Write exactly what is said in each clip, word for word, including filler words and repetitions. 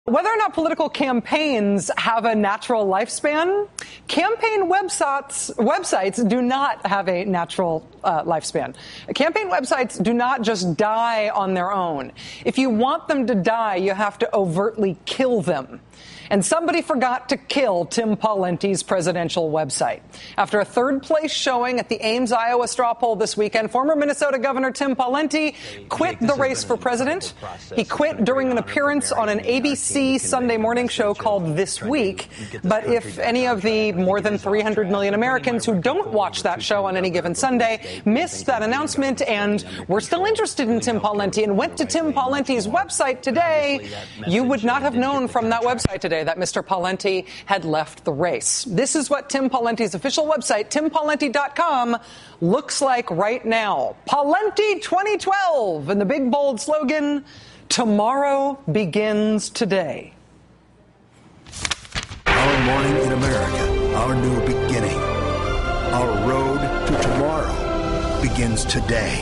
Whether or not political campaigns have a natural lifespan, campaign websites websites do not have a natural uh, lifespan. Campaign websites do not just die on their own. If you want them to die, you have to overtly kill them. And somebody forgot to kill Tim Pawlenty's presidential website. After a third-place showing at the Ames, Iowa straw poll this weekend, former Minnesota Governor Tim Pawlenty quit the race for president. He quit during an appearance on an A B C Sunday morning show called This Week. But if any of the more than three hundred million Americans who don't watch that show on any given Sunday missed that announcement and were still interested in Tim Pawlenty and went to Tim Pawlenty's website today, you would not have known from that website today that Mister Pawlenty had left the race. This is what Tim Pawlenty's official website, tim pawlenty dot com, looks like right now. Pawlenty twenty twelve, and the big bold slogan, tomorrow begins today. Our morning in America, our new beginning. Our road to tomorrow begins today.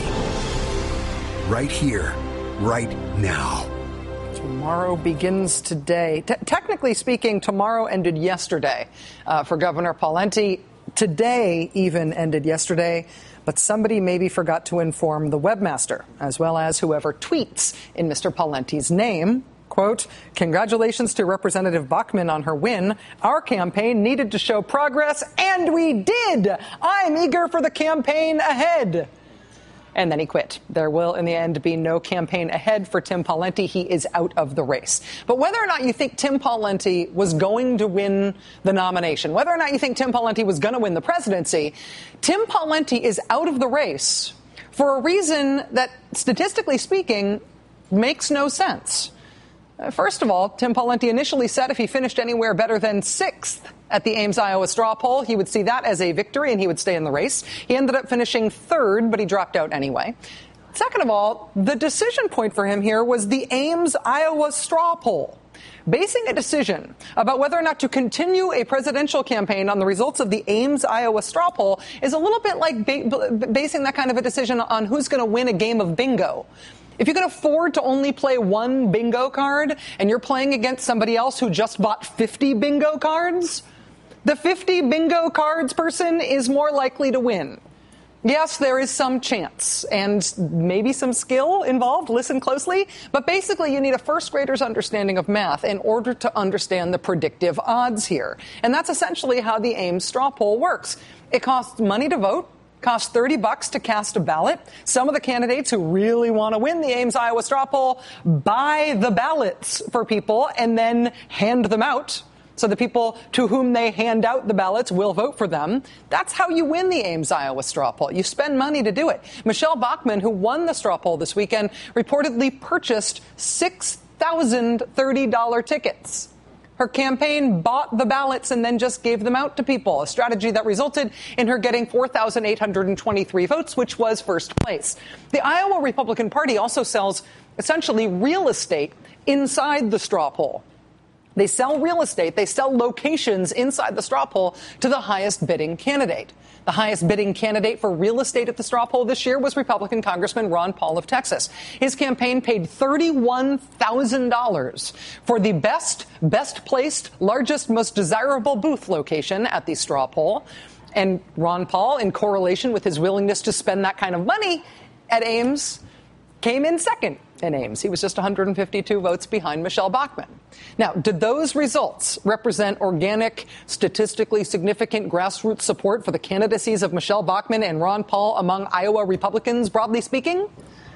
Right here, right now. Tomorrow begins today. T- technically speaking, tomorrow ended yesterday uh, for Governor Pawlenty. Today even ended yesterday, but somebody maybe forgot to inform the webmaster, as well as whoever tweets in Mister Pawlenty's name. Quote, congratulations to Representative Bachmann on her win. Our campaign needed to show progress, and we did. I'm eager for the campaign ahead. And then he quit. There will, in the end, be no campaign ahead for Tim Pawlenty. He is out of the race. But whether or not you think Tim Pawlenty was going to win the nomination, whether or not you think Tim Pawlenty was going to win the presidency, Tim Pawlenty is out of the race for a reason that, statistically speaking, makes no sense. First of all, Tim Pawlenty initially said if he finished anywhere better than sixth at the Ames, Iowa straw poll, he would see that as a victory and he would stay in the race. He ended up finishing third, but he dropped out anyway. Second of all, the decision point for him here was the Ames, Iowa straw poll. Basing a decision about whether or not to continue a presidential campaign on the results of the Ames, Iowa straw poll is a little bit like ba- basing that kind of a decision on who's going to win a game of bingo. If you can afford to only play one bingo card and you're playing against somebody else who just bought fifty bingo cards, the fifty bingo cards person is more likely to win. Yes, there is some chance and maybe some skill involved. Listen closely. But basically, you need a first grader's understanding of math in order to understand the predictive odds here. And that's essentially how the Ames straw poll works. It costs money to vote. Costs thirty bucks to cast a ballot. Some of the candidates who really want to win the Ames, Iowa straw poll buy the ballots for people and then hand them out. So the people to whom they hand out the ballots will vote for them. That's how you win the Ames, Iowa straw poll. You spend money to do it. Michelle Bachmann, who won the straw poll this weekend, reportedly purchased six thousand thirty dollars tickets. Her campaign bought the ballots and then just gave them out to people, a strategy that resulted in her getting four thousand eight hundred twenty-three votes, which was first place. The Iowa Republican Party also sells essentially real estate inside the straw poll. They sell real estate. They sell locations inside the straw poll to the highest bidding candidate. The highest bidding candidate for real estate at the straw poll this year was Republican Congressman Ron Paul of Texas. His campaign paid thirty-one thousand dollars for the best, best placed, largest, most desirable booth location at the straw poll. And Ron Paul, in correlation with his willingness to spend that kind of money at Ames, came in second in Ames. He was just one hundred fifty-two votes behind Michelle Bachmann. Now, did those results represent organic, statistically significant grassroots support for the candidacies of Michelle Bachmann and Ron Paul among Iowa Republicans, broadly speaking?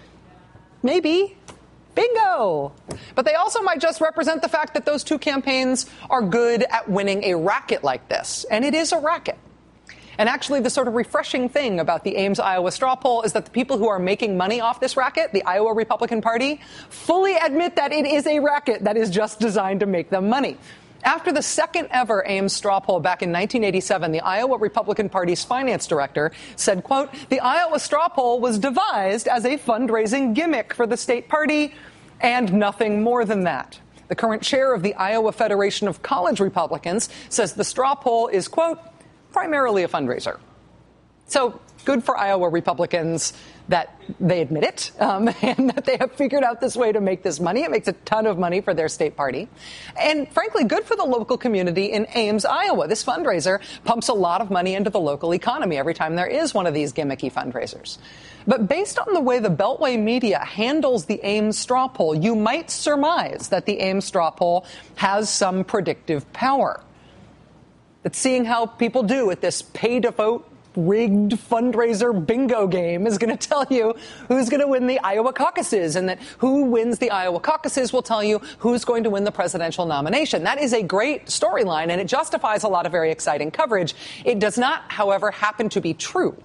Maybe. Bingo! But they also might just represent the fact that those two campaigns are good at winning a racket like this. And it is a racket. And actually, the sort of refreshing thing about the Ames, Iowa straw poll is that the people who are making money off this racket, the Iowa Republican Party, fully admit that it is a racket that is just designed to make them money. After the second ever Ames straw poll back in nineteen eighty-seven, the Iowa Republican Party's finance director said, quote, the Iowa straw poll was devised as a fundraising gimmick for the state party and nothing more than that. The current chair of the Iowa Federation of College Republicans says the straw poll is, quote, primarily a fundraiser. So good for Iowa Republicans. that they admit it um, and that they have figured out this way to make this money. It makes a ton of money for their state party. And frankly, good for the local community in Ames, Iowa. This fundraiser pumps a lot of money into the local economy every time there is one of these gimmicky fundraisers. But based on the way the Beltway media handles the Ames straw poll, you might surmise that the Ames straw poll has some predictive power. That seeing how people do at this pay-to-vote rigged fundraiser bingo game is going to tell you who's going to win the Iowa caucuses, and that who wins the Iowa caucuses will tell you who's going to win the presidential nomination. That is a great storyline, and it justifies a lot of very exciting coverage. It does not, however, happen to be true.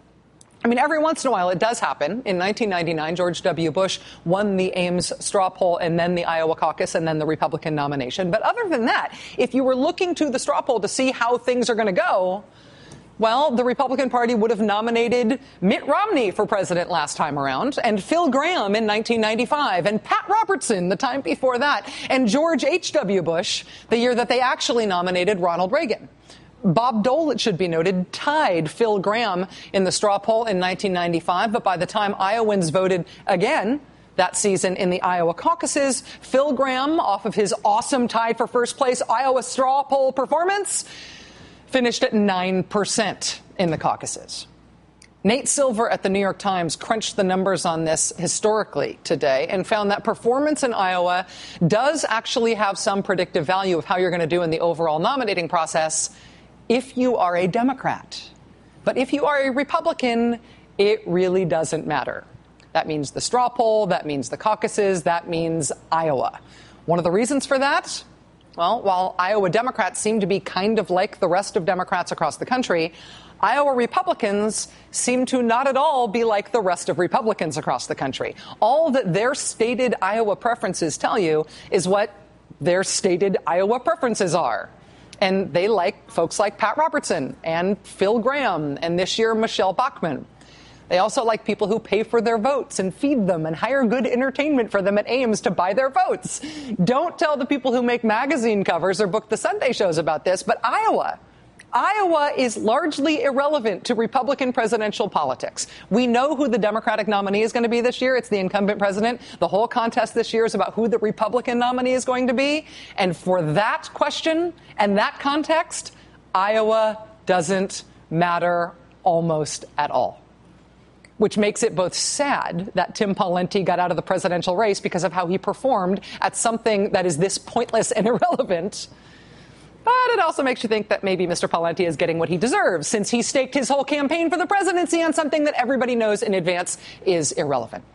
I mean, every once in a while it does happen. In nineteen ninety-nine, George W. Bush won the Ames straw poll and then the Iowa caucus and then the Republican nomination. But other than that, if you were looking to the straw poll to see how things are going to go, well, the Republican Party would have nominated Mitt Romney for president last time around, and Phil Gramm in nineteen ninety-five, and Pat Robertson the time before that, and George H W. Bush the year that they actually nominated Ronald Reagan. Bob Dole, it should be noted, tied Phil Gramm in the straw poll in nineteen ninety-five, but by the time Iowans voted again that season in the Iowa caucuses, Phil Gramm, off of his awesome tied for first place Iowa straw poll performance, finished at nine percent in the caucuses. Nate Silver at the New York Times crunched the numbers on this historically today and found that performance in Iowa does actually have some predictive value of how you're going to do in the overall nominating process if you are a Democrat. But if you are a Republican, it really doesn't matter. That means the straw poll, that means the caucuses, that means Iowa. One of the reasons for that? Well, while Iowa Democrats seem to be kind of like the rest of Democrats across the country, Iowa Republicans seem to not at all be like the rest of Republicans across the country. All that their stated Iowa preferences tell you is what their stated Iowa preferences are. And they like folks like Pat Robertson and Phil Gramm and this year Michelle Bachmann. They also like people who pay for their votes and feed them and hire good entertainment for them at Ames to buy their votes. Don't tell the people who make magazine covers or book the Sunday shows about this, but Iowa, Iowa is largely irrelevant to Republican presidential politics. We know who the Democratic nominee is going to be this year. It's the incumbent president. The whole contest this year is about who the Republican nominee is going to be. And for that question and that context, Iowa doesn't matter almost at all. Which makes it both sad that Tim Pawlenty got out of the presidential race because of how he performed at something that is this pointless and irrelevant. But it also makes you think that maybe Mister Pawlenty is getting what he deserves, since he staked his whole campaign for the presidency on something that everybody knows in advance is irrelevant.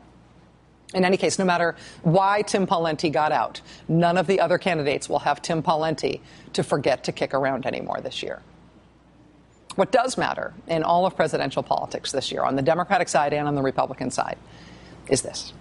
In any case, no matter why Tim Pawlenty got out, none of the other candidates will have Tim Pawlenty to forget to kick around anymore this year. What does matter in all of presidential politics this year, on the Democratic side and on the Republican side, is this.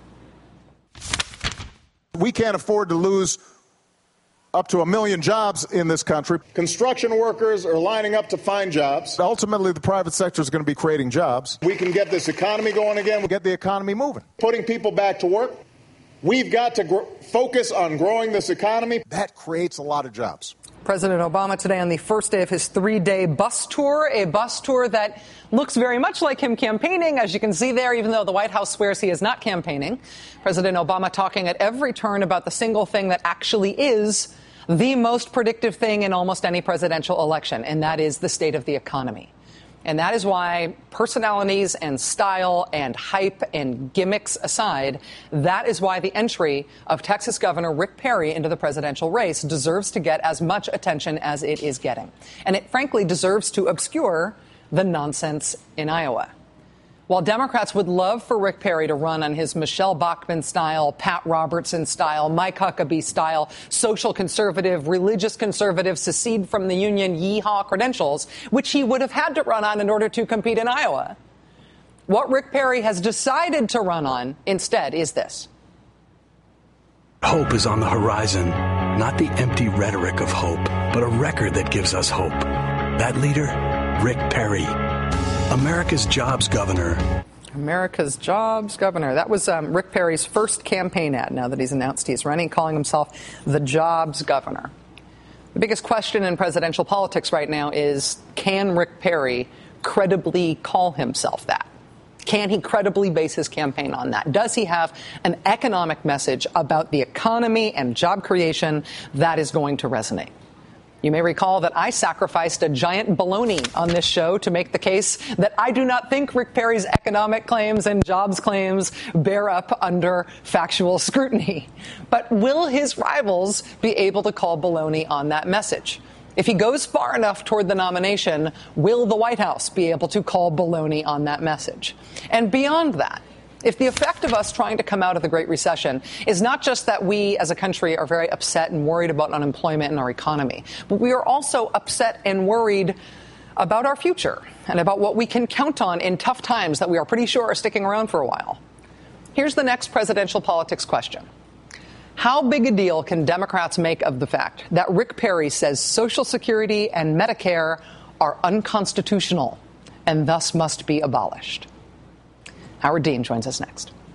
We can't afford to lose up to a million jobs in this country. Construction workers are lining up to find jobs. Ultimately, the private sector is going to be creating jobs. We can get this economy going again. Get the economy moving. Putting people back to work. We've got to gr- focus on growing this economy. That creates a lot of jobs. President Obama today on the first day of his three-day bus tour, a bus tour that looks very much like him campaigning, as you can see there, even though the White House swears he is not campaigning. President Obama talking at every turn about the single thing that actually is the most predictive thing in almost any presidential election, and that is the state of the economy. And that is why, personalities and style and hype and gimmicks aside, that is why the entry of Texas Governor Rick Perry into the presidential race deserves to get as much attention as it is getting. And it frankly deserves to obscure the nonsense in Iowa. While Democrats would love for Rick Perry to run on his Michelle Bachmann style, Pat Robertson style, Mike Huckabee style, social conservative, religious conservative, secede from the union, yeehaw credentials, which he would have had to run on in order to compete in Iowa, what Rick Perry has decided to run on instead is this. Hope is on the horizon, not the empty rhetoric of hope, but a record that gives us hope. That leader, Rick Perry. America's jobs governor. America's jobs governor. That was um, Rick Perry's first campaign ad now that he's announced he's running, calling himself the jobs governor. The biggest question in presidential politics right now is, can Rick Perry credibly call himself that? Can he credibly base his campaign on that? Does he have an economic message about the economy and job creation that is going to resonate? You may recall that I sacrificed a giant bologna on this show to make the case that I do not think Rick Perry's economic claims and jobs claims bear up under factual scrutiny. But will his rivals be able to call bologna on that message? If he goes far enough toward the nomination, will the White House be able to call baloney on that message? And beyond that, if the effect of us trying to come out of the Great Recession is not just that we as a country are very upset and worried about unemployment in our economy, but we are also upset and worried about our future and about what we can count on in tough times that we are pretty sure are sticking around for a while. Here's the next presidential politics question. How big a deal can Democrats make of the fact that Rick Perry says Social Security and Medicare are unconstitutional and thus must be abolished? Howard Dean joins us next.